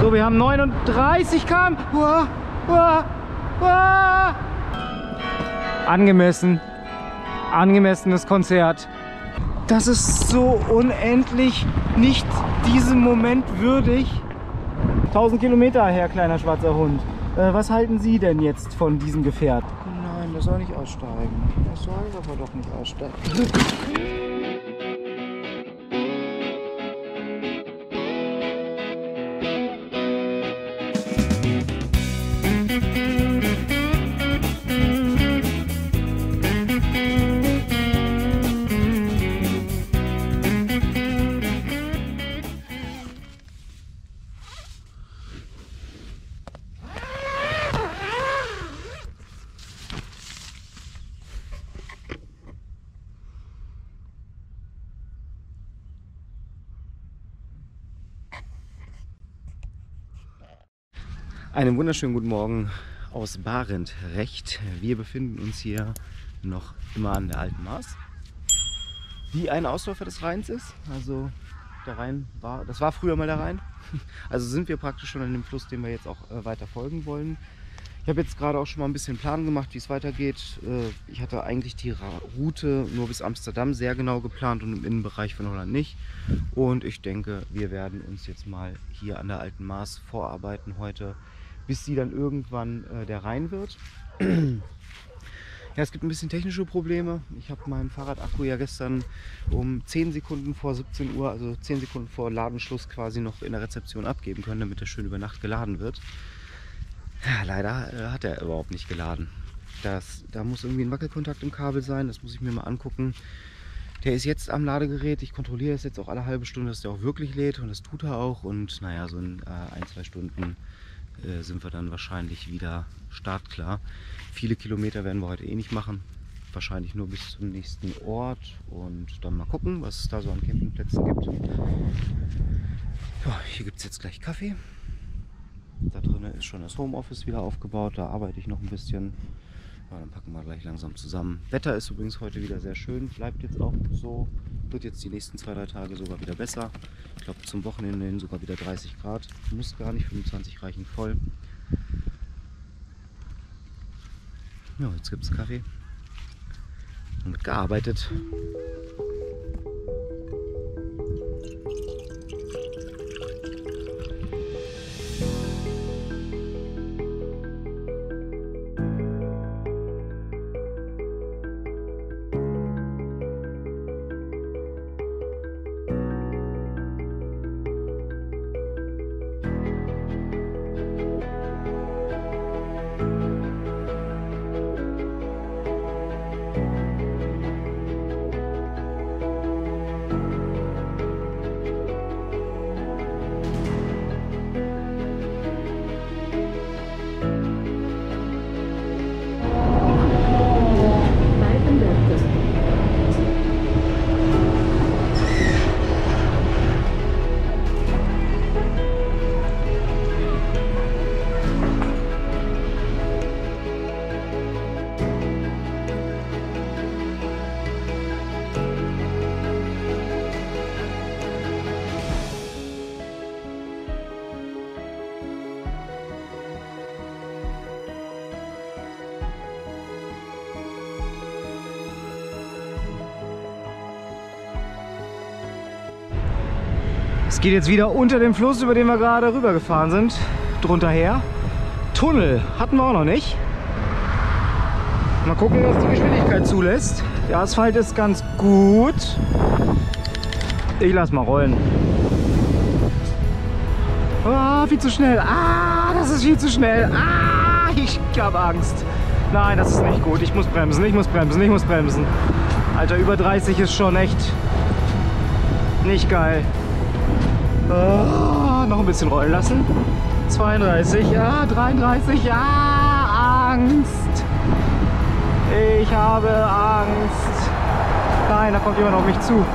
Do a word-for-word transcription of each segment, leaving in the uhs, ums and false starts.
So, wir haben neununddreißig Kilometer pro Stunde. Uah, uah, uah. Angemessen. Angemessenes Konzert. Das ist so unendlich nicht diesem Moment würdig. tausend Kilometer her, kleiner schwarzer Hund. Äh, was halten Sie denn jetzt von diesem Gefährt? Nein, das soll nicht aussteigen. Das soll aber doch nicht aussteigen. Einen wunderschönen guten Morgen aus Barentrecht. Wir befinden uns hier noch immer an der Alten Maas, die ein Ausläufer des Rheins ist. Also der Rhein war, das war früher mal der Rhein. Also sind wir praktisch schon an dem Fluss, dem wir jetzt auch äh, weiter folgen wollen. Ich habe jetzt gerade auch schon mal ein bisschen Plan gemacht, wie es weitergeht. Äh, ich hatte eigentlich die Route nur bis Amsterdam sehr genau geplant und im Innenbereich von Holland nicht. Und ich denke, wir werden uns jetzt mal hier an der Alten Maas vorarbeiten heute, bis sie dann irgendwann äh, der Rhein wird. Ja, es gibt ein bisschen technische Probleme. Ich habe meinen Fahrradakku ja gestern um zehn Sekunden vor siebzehn Uhr, also zehn Sekunden vor Ladenschluss quasi noch in der Rezeption abgeben können, damit er schön über Nacht geladen wird. Ja, leider äh, hat er überhaupt nicht geladen. Das, da muss irgendwie ein Wackelkontakt im Kabel sein, das muss ich mir mal angucken. Der ist jetzt am Ladegerät, ich kontrolliere es jetzt auch alle halbe Stunde, dass der auch wirklich lädt und das tut er auch. Und naja, so in äh, ein, zwei Stunden äh, sind wir dann wahrscheinlich wieder startklar. Viele Kilometer werden wir heute eh nicht machen, wahrscheinlich nur bis zum nächsten Ort und dann mal gucken, was es da so an Campingplätzen gibt. Ja, hier gibt es jetzt gleich Kaffee. Da drinnen ist schon das Homeoffice wieder aufgebaut, da arbeite ich noch ein bisschen. Ja, dann packen wir gleich langsam zusammen. Wetter ist übrigens heute wieder sehr schön, bleibt jetzt auch so, wird jetzt die nächsten zwei, drei Tage sogar wieder besser. Ich glaube zum Wochenende hin sogar wieder dreißig Grad, muss gar nicht, fünfundzwanzig reichen voll. Ja, jetzt gibt es Kaffee und wird gearbeitet. Es geht jetzt wieder unter dem Fluss, über den wir gerade rüber gefahren sind, drunter her. Tunnel hatten wir auch noch nicht. Mal gucken, was die Geschwindigkeit zulässt. Der Asphalt ist ganz gut. Ich lass mal rollen. Ah, viel zu schnell. Ah, das ist viel zu schnell. Ah, ich habe Angst. Nein, das ist nicht gut. Ich muss bremsen, ich muss bremsen, ich muss bremsen. Alter, über dreißig ist schon echt nicht geil. Oh, noch ein bisschen rollen lassen. zweiunddreißig, ja, dreiunddreißig, ja, Angst. Ich habe Angst. Nein, da kommt jemand auf mich zu.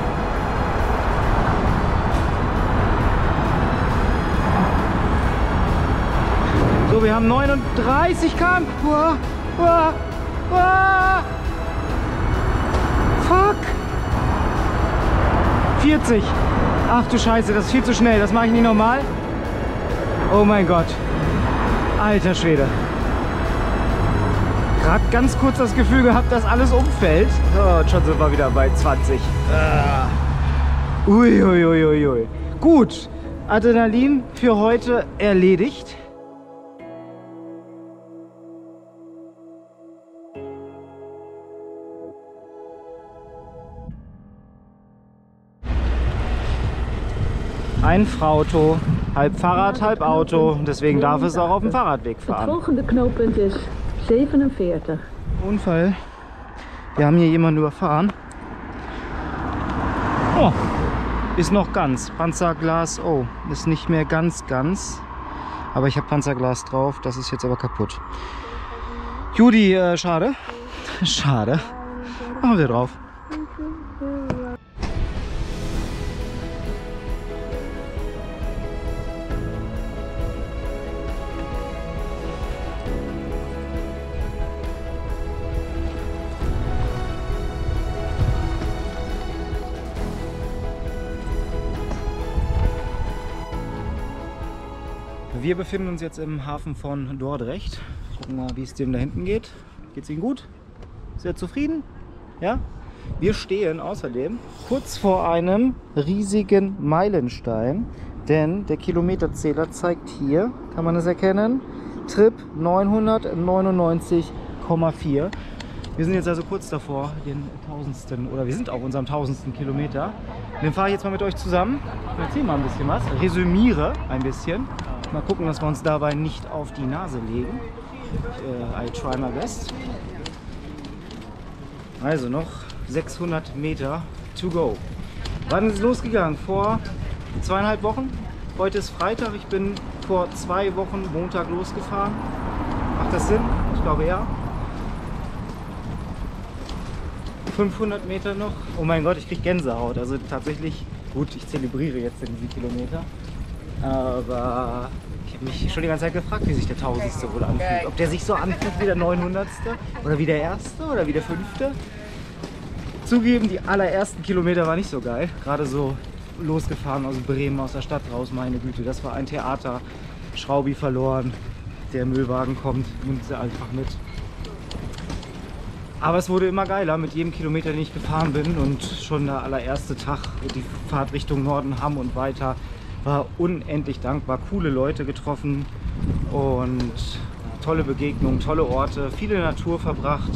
So, wir haben neununddreißig Kilometer pro Stunde. Uah, uah. Fuck. vierzig. Ach du Scheiße, das ist viel zu schnell. Das mache ich nicht normal. Oh mein Gott. Alter Schwede. Gerade ganz kurz das Gefühl gehabt, dass alles umfällt. Oh, und schon sind wir wieder bei zwanzig. Ah. Ui, ui, ui, ui, ui. Gut, Adrenalin für heute erledigt. Ein Frauto, halb Fahrrad, halb Auto. Deswegen darf es auch auf dem Fahrradweg fahren. Het volgende knooppunt is zevenenveertig. Unfall. Wir haben hier jemanden überfahren. Oh, ist noch ganz. Panzerglas, oh, ist nicht mehr ganz, ganz. Aber ich habe Panzerglas drauf, das ist jetzt aber kaputt. Judy, äh, schade. Schade. Machen wir drauf. Wir befinden uns jetzt im Hafen von Dordrecht. Gucken mal, wie es dem da hinten geht. Geht's Ihnen gut? Sehr zufrieden? Ja? Wir stehen außerdem kurz vor einem riesigen Meilenstein, denn der Kilometerzähler zeigt hier, kann man das erkennen, Trip neunhundertneunundneunzig Komma vier. Wir sind jetzt also kurz davor, den tausendsten, oder wir sind auf unserem tausendsten Kilometer. Den fahre ich jetzt mal mit euch zusammen. Ich erzähle mal ein bisschen was, resümiere ein bisschen. Mal gucken, dass wir uns dabei nicht auf die Nase legen. Ich, äh, I try my best. Also noch sechshundert Meter to go. Wann ist es losgegangen? Vor zweieinhalb Wochen. Heute ist Freitag. Ich bin vor zwei Wochen Montag losgefahren. Macht das Sinn? Ich glaube ja. fünfhundert Meter noch. Oh mein Gott, ich kriege Gänsehaut. Also tatsächlich, gut, ich zelebriere jetzt diesen Kilometer. Aber ich habe mich schon die ganze Zeit gefragt, wie sich der tausendste wohl anfühlt. Ob der sich so anfühlt wie der neunhundertste oder wie der erste oder wie der fünfte. Zugeben, die allerersten Kilometer war nicht so geil. Gerade so losgefahren aus Bremen, aus der Stadt raus, meine Güte, das war ein Theater. Schraubi verloren, der Müllwagen kommt, nimmt sie einfach mit. Aber es wurde immer geiler mit jedem Kilometer, den ich gefahren bin. Und schon der allererste Tag, die Fahrt Richtung Norden, Hamm und weiter, war unendlich dankbar. Coole Leute getroffen und tolle Begegnungen, tolle Orte, viele Natur verbracht.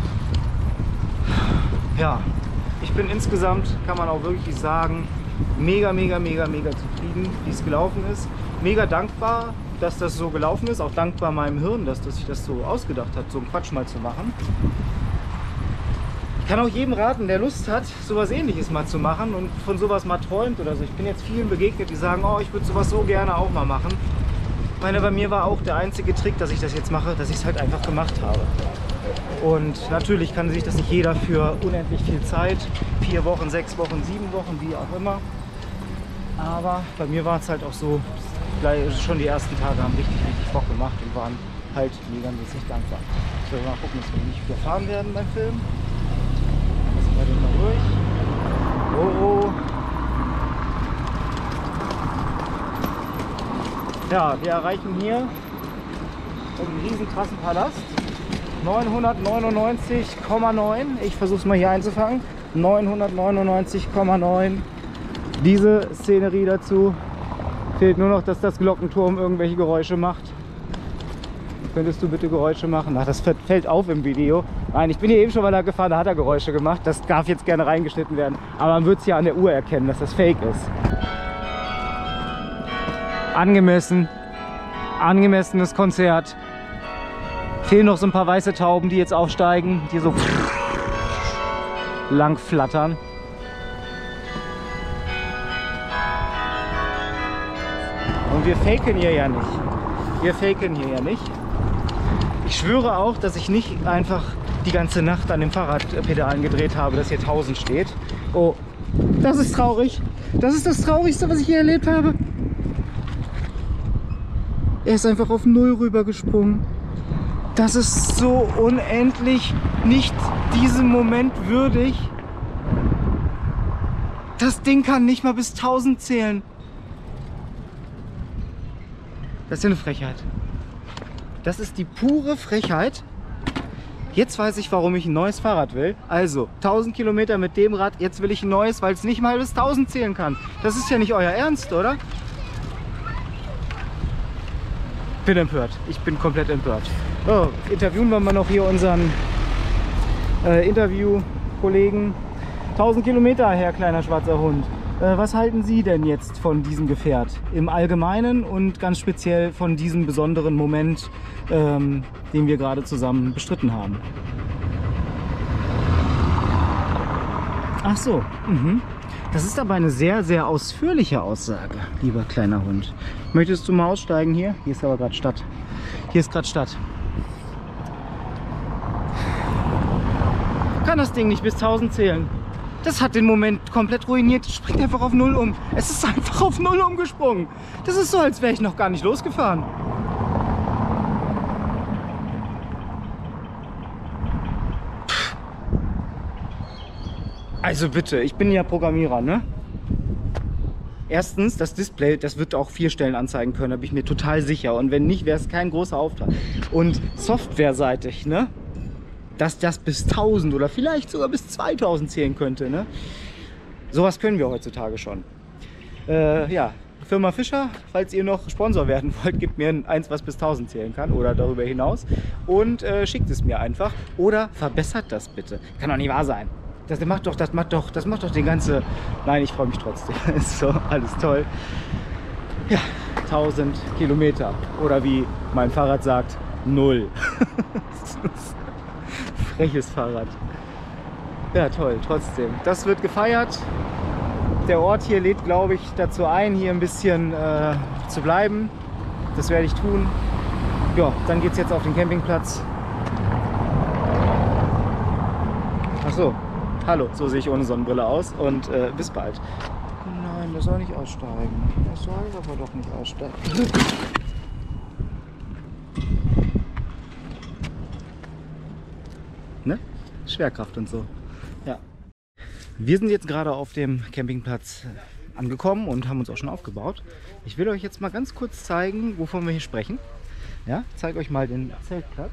Ja, ich bin insgesamt, kann man auch wirklich sagen, mega, mega, mega, mega zufrieden, wie es gelaufen ist. Mega dankbar, dass das so gelaufen ist. Auch dankbar meinem Hirn, dass das sich das so ausgedacht hat, so einen Quatsch mal zu machen. Ich kann auch jedem raten, der Lust hat, sowas Ähnliches mal zu machen und von sowas mal träumt oder so. Ich bin jetzt vielen begegnet, die sagen, oh, ich würde sowas so gerne auch mal machen. Ich meine, bei mir war auch der einzige Trick, dass ich das jetzt mache, dass ich es halt einfach gemacht habe. Und natürlich kann sich das nicht jeder für unendlich viel Zeit, vier Wochen, sechs Wochen, sieben Wochen, wie auch immer. Aber bei mir war es halt auch so, schon die ersten Tage haben richtig, richtig Bock gemacht und waren halt mega mäßig dankbar. So, mal gucken, dass wir nicht überfahren werden beim Film. Lassen wir den mal durch. Oh, oh. Ja, wir erreichen hier einen riesen krassen Palast. neunhundertneunundneunzig Komma neun. Ich versuche es mal hier einzufangen. neunhundertneunundneunzig Komma neun. Diese Szenerie dazu. Fehlt nur noch, dass das Glockenturm irgendwelche Geräusche macht. Könntest du bitte Geräusche machen? Ach, das fällt auf im Video. Nein, ich bin hier eben schon mal da gefahren, da hat er Geräusche gemacht. Das darf jetzt gerne reingeschnitten werden. Aber man wird es ja an der Uhr erkennen, dass das Fake ist. Angemessen. Angemessenes Konzert. Fehlen noch so ein paar weiße Tauben, die jetzt aufsteigen, die so lang flattern. Und wir faken hier ja nicht. Wir faken hier ja nicht. Ich schwöre auch, dass ich nicht einfach die ganze Nacht an dem Fahrradpedalen gedreht habe, dass hier tausend steht. Oh, das ist traurig. Das ist das Traurigste, was ich hier erlebt habe. Er ist einfach auf Null rübergesprungen. Das ist so unendlich nicht diesem Moment würdig. Das Ding kann nicht mal bis tausend zählen. Das ist ja eine Frechheit. Das ist die pure Frechheit. Jetzt weiß ich, warum ich ein neues Fahrrad will. Also, tausend Kilometer mit dem Rad, jetzt will ich ein neues, weil es nicht mal bis tausend zählen kann. Das ist ja nicht euer Ernst, oder? Bin empört. Ich bin komplett empört. So, interviewen wir mal noch hier unseren äh, Interviewkollegen. tausend Kilometer, Herr kleiner schwarzer Hund. Äh, was halten Sie denn jetzt von diesem Gefährt? Im Allgemeinen und ganz speziell von diesem besonderen Moment, ähm, den wir gerade zusammen bestritten haben. Ach so, mhm. Das ist aber eine sehr, sehr ausführliche Aussage, lieber kleiner Hund. Möchtest du mal aussteigen hier? Hier ist aber gerade Stadt. Hier ist gerade Stadt. Kann das Ding nicht bis tausend zählen? Das hat den Moment komplett ruiniert. Es springt einfach auf Null um. Es ist einfach auf Null umgesprungen. Das ist so, als wäre ich noch gar nicht losgefahren. Also bitte, ich bin ja Programmierer, ne? Erstens, das Display, das wird auch vier Stellen anzeigen können, da bin ich mir total sicher. Und wenn nicht, wäre es kein großer Auftrag. Und softwareseitig, ne? Dass das bis tausend oder vielleicht sogar bis zweitausend zählen könnte, ne? Sowas können wir heutzutage schon. Äh, ja, Firma Fischer, falls ihr noch Sponsor werden wollt, gebt mir eins, was bis tausend zählen kann oder darüber hinaus und äh, schickt es mir einfach oder verbessert das bitte. Kann doch nicht wahr sein. Das macht doch, das macht doch, das macht doch den ganze. Nein, ich freue mich trotzdem. Ist so, alles toll. Ja, tausend Kilometer oder wie mein Fahrrad sagt, null. Freches Fahrrad. Ja, toll, trotzdem. Das wird gefeiert. Der Ort hier lädt, glaube ich, dazu ein, hier ein bisschen äh, zu bleiben. Das werde ich tun. Ja, dann geht es jetzt auf den Campingplatz. Ach so. Hallo, so sehe ich ohne Sonnenbrille aus und äh, bis bald. Nein, der soll nicht aussteigen. Der soll aber doch nicht aussteigen. Ne? Schwerkraft und so. Ja. Wir sind jetzt gerade auf dem Campingplatz angekommen und haben uns auch schon aufgebaut. Ich will euch jetzt mal ganz kurz zeigen, wovon wir hier sprechen. Ja, ich zeige euch mal den Zeltplatz.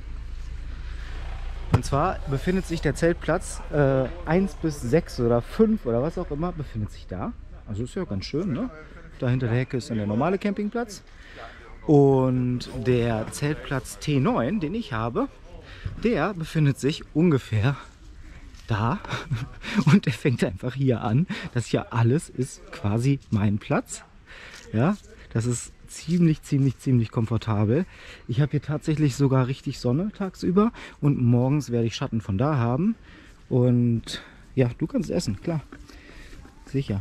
Und zwar befindet sich der Zeltplatz äh, eins bis sechs oder fünf oder was auch immer, befindet sich da. Also ist ja ganz schön, ne? Da hinter der Hecke ist dann der normale Campingplatz. Und der Zeltplatz T neun, den ich habe, der befindet sich ungefähr da. Und der fängt einfach hier an. Das hier alles ist quasi mein Platz. Ja, das ist ziemlich, ziemlich, ziemlich komfortabel. Ich habe hier tatsächlich sogar richtig Sonne tagsüber und morgens werde ich Schatten von da haben. Und ja, du kannst essen, klar. Sicher.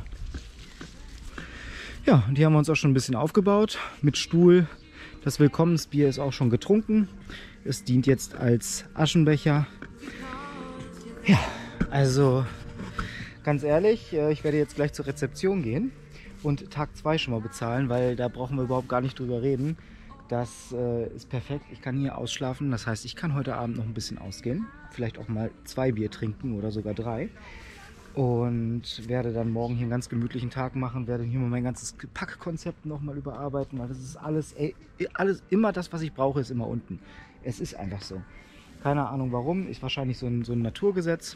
Ja, und hier haben wir uns auch schon ein bisschen aufgebaut mit Stuhl. Das Willkommensbier ist auch schon getrunken. Es dient jetzt als Aschenbecher. Ja, also ganz ehrlich, ich werde jetzt gleich zur Rezeption gehen und Tag zwei schon mal bezahlen, weil da brauchen wir überhaupt gar nicht drüber reden. Das äh, ist perfekt. Ich kann hier ausschlafen. Das heißt, ich kann heute Abend noch ein bisschen ausgehen. Vielleicht auch mal zwei Bier trinken oder sogar drei. Und werde dann morgen hier einen ganz gemütlichen Tag machen. Werde hier mal mein ganzes Packkonzept nochmal überarbeiten. Weil das ist alles, ey, alles, immer das, was ich brauche, ist immer unten. Es ist einfach so. Keine Ahnung warum. Ist wahrscheinlich so ein, so ein Naturgesetz.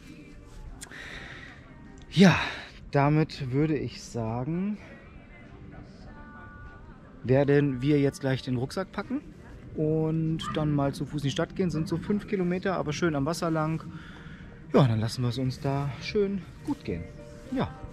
Ja, damit würde ich sagen, werden wir jetzt gleich den Rucksack packen und dann mal zu Fuß in die Stadt gehen. Sind so fünf Kilometer, aber schön am Wasser lang. Ja, dann lassen wir es uns da schön gut gehen. Ja.